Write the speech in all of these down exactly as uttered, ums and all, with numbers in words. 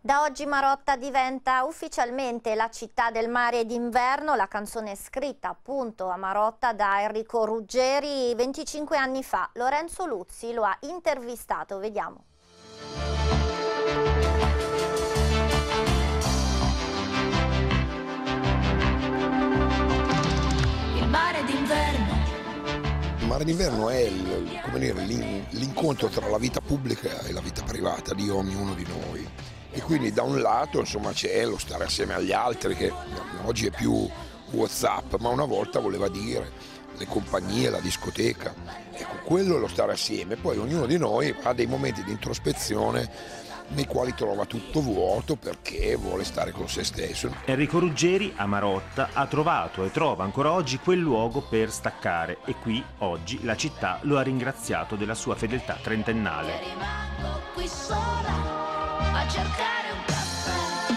Da oggi Marotta diventa ufficialmente la città del mare d'inverno. La canzone è scritta appunto a Marotta da Enrico Ruggeri venticinque anni fa. Lorenzo Luzzi lo ha intervistato, vediamo. Il mare d'inverno. Il mare d'inverno è l'incontro tra la vita pubblica e la vita privata di ognuno di noi. E quindi da un lato insomma c'è lo stare assieme agli altri, che oggi è più WhatsApp, ma una volta voleva dire le compagnie, la discoteca. Ecco, quello è lo stare assieme. Poi ognuno di noi ha dei momenti di introspezione nei quali trova tutto vuoto perché vuole stare con se stesso. Enrico Ruggeri a Marotta ha trovato e trova ancora oggi quel luogo per staccare, e qui oggi la città lo ha ringraziato della sua fedeltà trentennale. Rimango qui sola a cercare un caffè.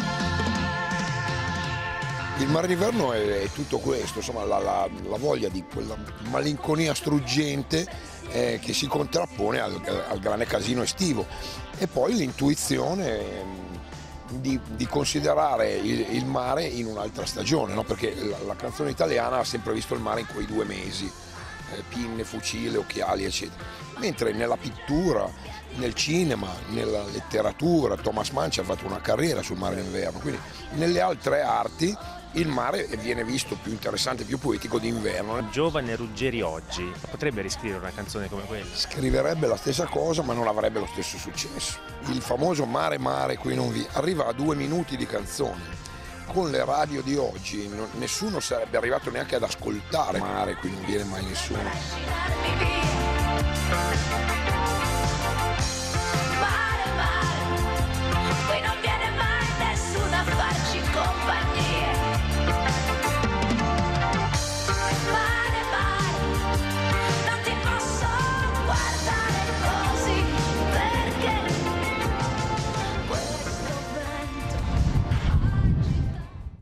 Il mare d'inverno è, è tutto questo, insomma la, la, la voglia di quella malinconia struggente eh, che si contrappone al, al grande casino estivo, e poi l'intuizione eh, di, di considerare il, il mare in un'altra stagione, no? Perché la, la canzone italiana ha sempre visto il mare in quei due mesi, eh, pinne, fucile, occhiali eccetera, mentre nella pittura, nel cinema, nella letteratura, Thomas Mann ci ha fatto una carriera sul mare d'inverno, quindi nelle altre arti il mare viene visto più interessante, più poetico d'inverno. Un giovane Ruggeri oggi potrebbe riscrivere una canzone come quella? Scriverebbe la stessa cosa ma non avrebbe lo stesso successo. Il famoso Mare Mare qui non vi arriva a due minuti di canzone. Con le radio di oggi non, nessuno sarebbe arrivato neanche ad ascoltare Mare qui non viene mai nessuno.